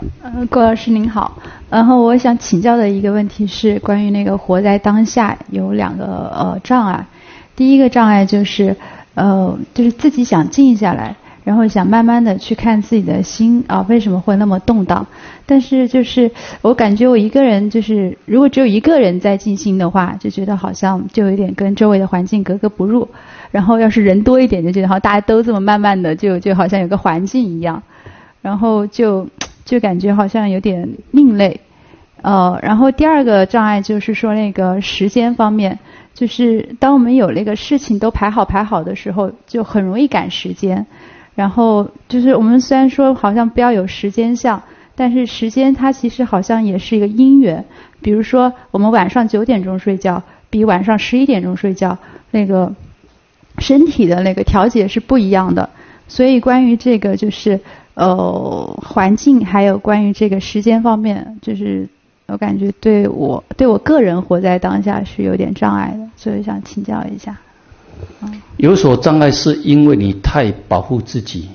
郭老师您好，然后我想请教的一个问题是关于那个活在当下有两个障碍。第一个障碍就是就是自己想静下来，然后想慢慢的去看自己的心啊，为什么会那么动荡？但是就是我感觉我一个人就是如果只有一个人在静心的话，就觉得好像就有点跟周围的环境格格不入。然后要是人多一点，就觉得好像大家都这么慢慢的就好像有个环境一样，然后就感觉好像有点另类。然后第二个障碍就是说那个时间方面，就是当我们有那个事情都排好的时候，就很容易赶时间。然后就是我们虽然说好像不要有时间相，但是时间它其实好像也是一个因缘。比如说我们晚上9点钟睡觉，比晚上11点钟睡觉，那个身体的那个调节是不一样的。所以关于这个就是环境还有关于这个时间方面，就是我感觉对我个人活在当下是有点障碍的，所以想请教一下。 有所障碍是因为你太保护自己，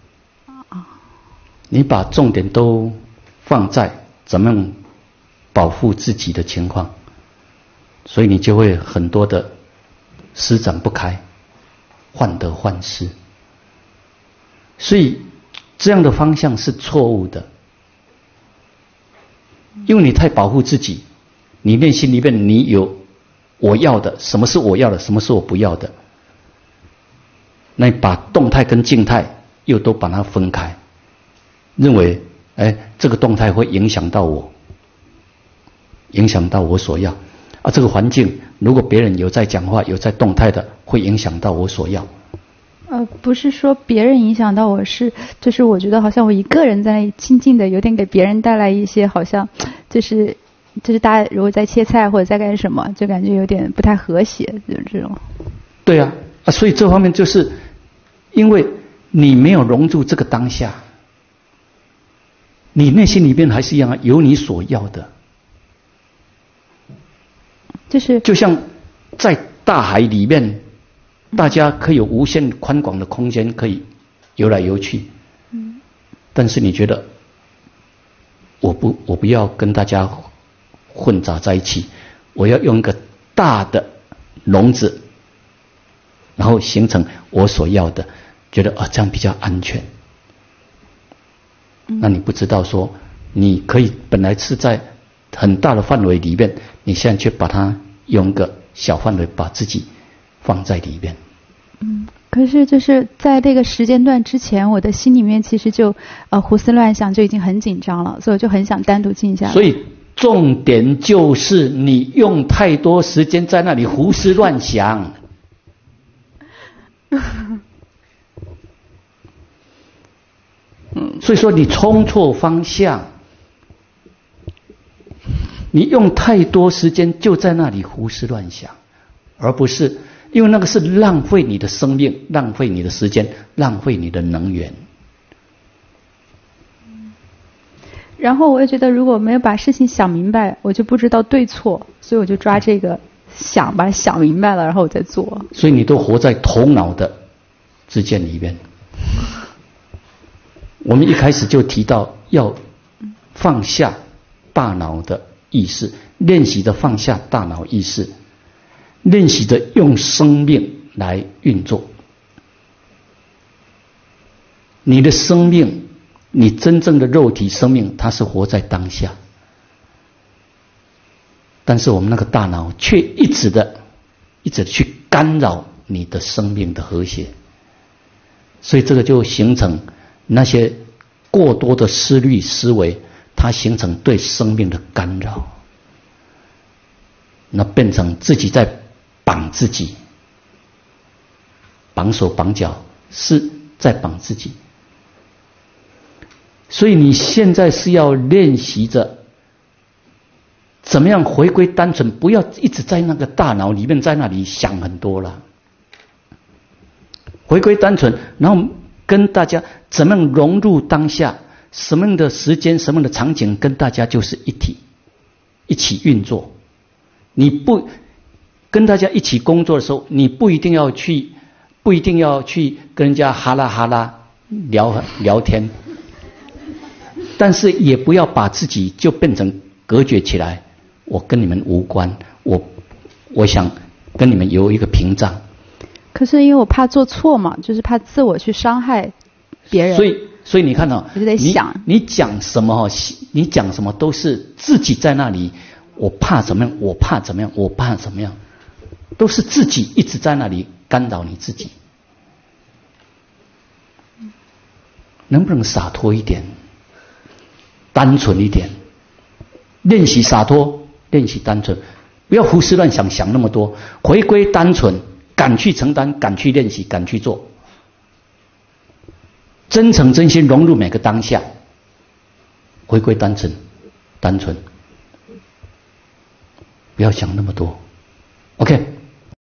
你把重点都放在怎么样保护自己的情况，所以你就会很多的施展不开，患得患失。所以这样的方向是错误的，因为你太保护自己，你内心里面你有我要的，什么是我要的，什么是我不要的，那你把动态跟静态又都把它分开，认为这个动态会影响到我，影响到我所要啊，这个环境如果别人有在讲话有在动态的，会影响到我所要。 不是说别人影响到我，就是我觉得好像我一个人在那里静静的，有点给别人带来一些好像就是大家如果在切菜或者在干什么，就感觉有点不太和谐，就是这种。 对啊，所以这方面就是因为你没有融入这个当下，你内心里面还是一样有你所要的，就像在大海里面。大家可以有无限宽广的空间可以游来游去，但是你觉得我不要跟大家混杂在一起，我要用一个大的笼子，然后形成我所要的，觉得这样比较安全。那你不知道说你可以本来是在很大的范围里面，你现在却把它用一个小范围把自己放在里面。 可是就是在这个时间段之前，我的心里面其实就胡思乱想，就已经很紧张了，所以我就很想单独静下来。 所以重点就是你用太多时间在那里胡思乱想。所以说你冲错方向，你用太多时间就在那里胡思乱想，而不是。因为那个是浪费你的生命，浪费你的时间，浪费你的能源。 然后我也觉得如果没有把事情想明白，我就不知道对错，所以我就抓这个把它想明白了，然后我再做。 所以你都活在头脑的之间里面。我们一开始就提到要放下大脑的意识，练习的放下大脑意识。练习着用生命来运作，你的生命，你真正的肉体生命，它是活在当下，但是我们那个大脑却一直去干扰你的生命的和谐，所以这个就形成那些过多的思虑思维，它形成对生命的干扰，那变成自己在绑自己，绑手绑脚是在绑自己。所以你现在是要练习着怎么样回归单纯，不要一直在那个大脑里面在那里想很多了，回归单纯，然后跟大家怎么样融入当下，什么样的时间什么样的场景跟大家就是一体，一起运作。你不跟大家一起工作的时候，你不一定要去跟人家哈啦哈啦聊天， 但是也不要把自己就变成隔绝起来，我跟你们无关，我想跟你们有一个屏障。 可是因为我怕做错嘛，就是怕自我去伤害别人。 所以你看到， 我就在想， 你讲什么你讲什么都是自己在那里，我怕怎么样，我怕怎么样，我怕怎么样，都是自己一直在那里干扰你自己。能不能洒脱一点，单纯一点，练习洒脱，练习单纯，不要胡思乱想，想那么多，回归单纯，敢去承担，敢去练习，敢去做，真诚真心融入每个当下，回归单纯，单纯，不要想那么多。OK。